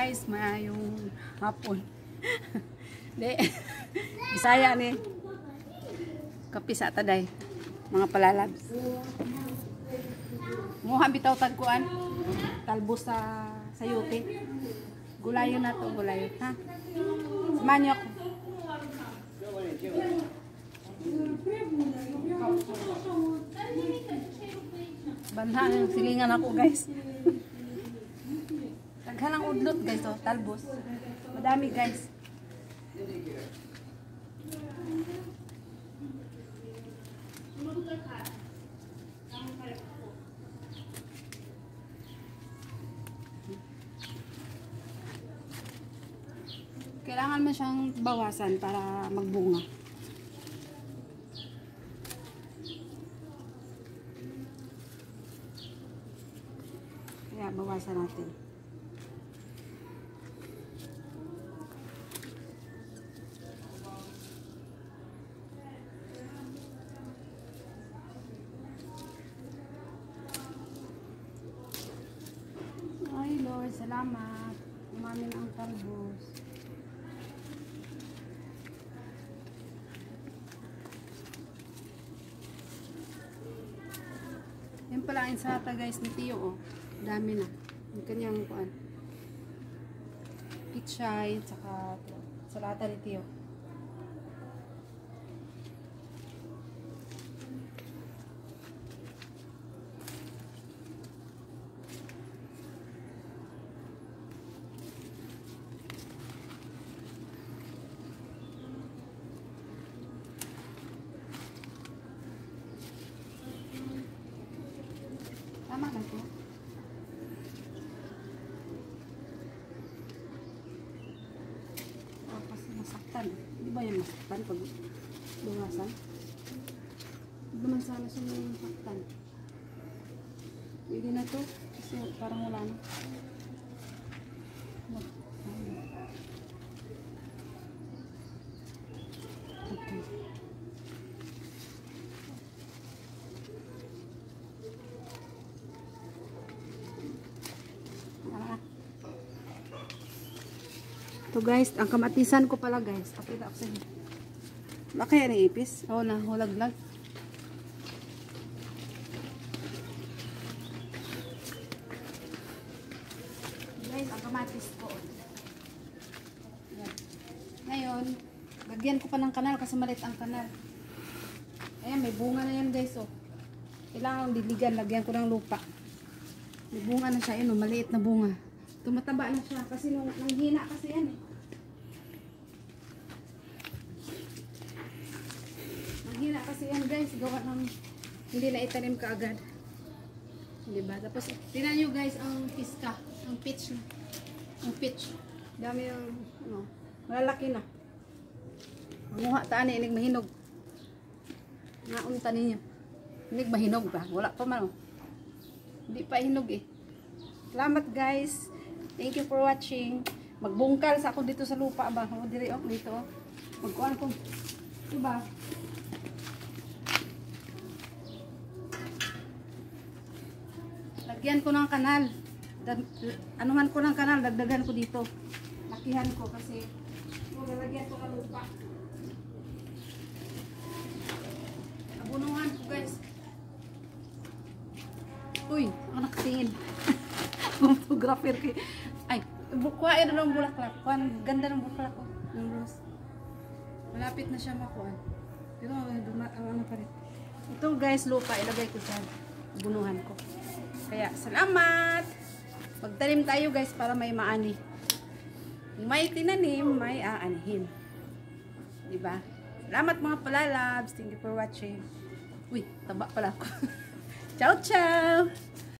guys, mayong hapon. Di, Bisaya ni. Kapi sa taday, mga palalabs. Muha bitaw tagkuan, talbos sa sayote. Gulayo na to, gulayo, ha? Samahan ako. Banha yung silingan ako, guys. Naghanang udlot, guys, oh, talbos. Madami, guys. Kailangan mo siyang bawasan para magbunga. Kaya bawasan natin. Ay Lord, salamat. Umamin ang talbos. Yan pala ang insata guys ni Tio, oh. Dami na. Yung kanyang kuan. Pichay, saka salata ni Tio. Tama na ito. Oh, kasi masaktan. Di ba yung masaktan pag bumasan? Duman sana siya yung masaktan. Pwede na to. Kasi parang wala na. Okay. Ito guys, ang kamatisan ko pala guys. Pakita ako sa inyo. Baka yan ang ipis? Oo na, hulaglag. Guys, ang kamatis ko. Yan. Ngayon, lagyan ko pa ng kanal kasi maliit ang kanal. Ayan, may bunga na yan guys. Oh. Kailangan diligan, lagyan ko ng lupa. May bunga na siya, yun, oh, maliit na bunga. Tumataba na siya kasi nanghina kasi yan eh. Nanghina kasi yan guys, gawa ng hindi na itanim ka agad. Diba? Tapos tingnan nyo guys ang piska, ang pitch. Ang pitch. Dami yung ano, malalaki na. Manguha taan eh, inig mahinog. Naunta ninyo. Inig mahinog ba? Wala pa man oh. Hindi pa hinog eh. Salamat guys. Thank you for watching. Magbungkal sa ako dito sa lupa ba? O dire oh, dito oh. Magkuan ko. Diba? Lagyan ko ng kanal. Anuhan ko ng kanal, dagdagan ko dito. Lakihan ko kasi lalagyan ko ng lupa. Abunuhan ko guys. Uy, ako nakatingin. Photographer kay ay bukuha ito ng bulaklak. Ganda ng bulaklak ko ng rose. Malapit na siya makuha. Pero ano pa rin. Ito guys, lupa ilagay ko dyan. Bunuhan ko. Kaya salamat. Magtanim tayo guys para may maani. May tinanim, may aanihin. Diba? Salamat mga palalabs. Thank you for watching. Uy, taba pala ako. Ciao, ciao.